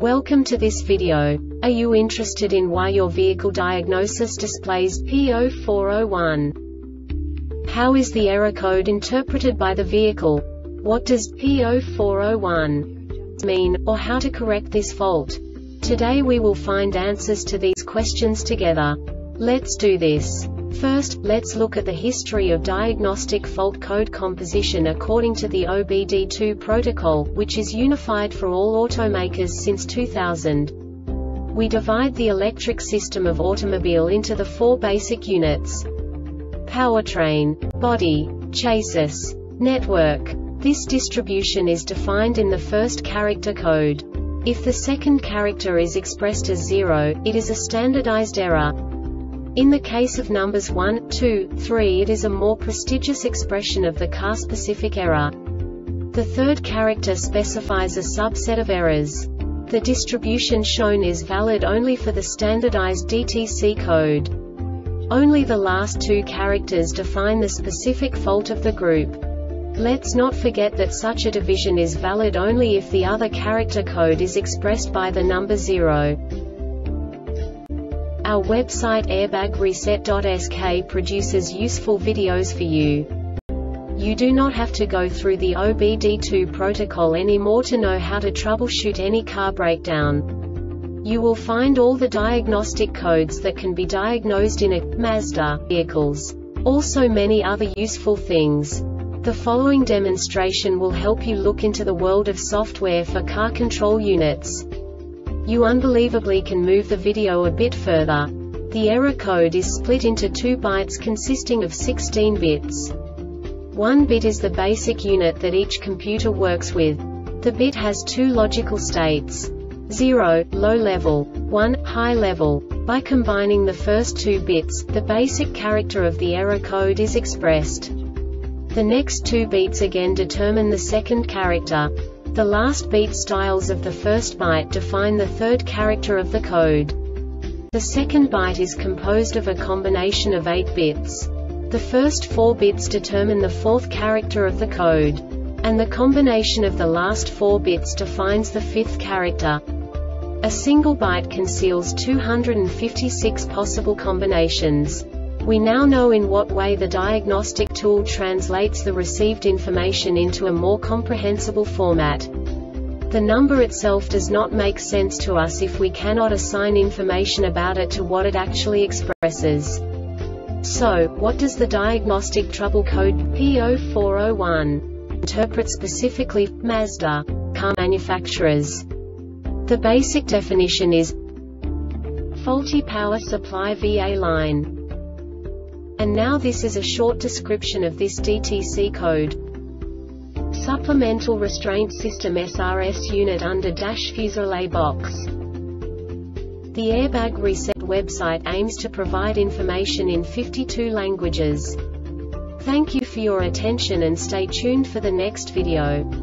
Welcome to this video. Are you interested in why your vehicle diagnosis displays P0401? How is the error code interpreted by the vehicle? What does P0401 mean, or how to correct this fault? Today we will find answers to these questions together. Let's do this. First, let's look at the history of diagnostic fault code composition according to the OBD2 protocol, which is unified for all automakers since 2000. We divide the electric system of automobile into the four basic units: powertrain, body, chassis, network. This distribution is defined in the first character code. If the second character is expressed as 0, it is a standardized error. In the case of numbers 1, 2, 3, it is a more prestigious expression of the car-specific error. The third character specifies a subset of errors. The distribution shown is valid only for the standardized DTC code. Only the last two characters define the specific fault of the group. Let's not forget that such a division is valid only if the other character code is expressed by the number 0. Our website airbagreset.sk produces useful videos for you. You do not have to go through the OBD2 protocol anymore to know how to troubleshoot any car breakdown. You will find all the diagnostic codes that can be diagnosed in a Mazda vehicles. Also many other useful things. The following demonstration will help you look into the world of software for car control units. You unbelievably can move the video a bit further. The error code is split into 2 bytes consisting of 16 bits. 1 bit is the basic unit that each computer works with. The bit has 2 logical states: 0, low level, 1, high level. By combining the first 2 bits, the basic character of the error code is expressed. The next 2 beats again determine the second character. The last beat styles of the first byte define the third character of the code. The second byte is composed of a combination of 8 bits. The first 4 bits determine the fourth character of the code. And the combination of the last 4 bits defines the fifth character. A single byte conceals 256 possible combinations. We now know in what way the diagnostic tool translates the received information into a more comprehensible format. The number itself does not make sense to us if we cannot assign information about it to what it actually expresses. So, what does the diagnostic trouble code P0401 interpret specifically for Mazda car manufacturers? The basic definition is faulty power supply VA line. And now this is a short description of this DTC code. Supplemental Restraint System SRS unit under Fuselage box. The Airbag Reset website aims to provide information in 52 languages. Thank you for your attention and stay tuned for the next video.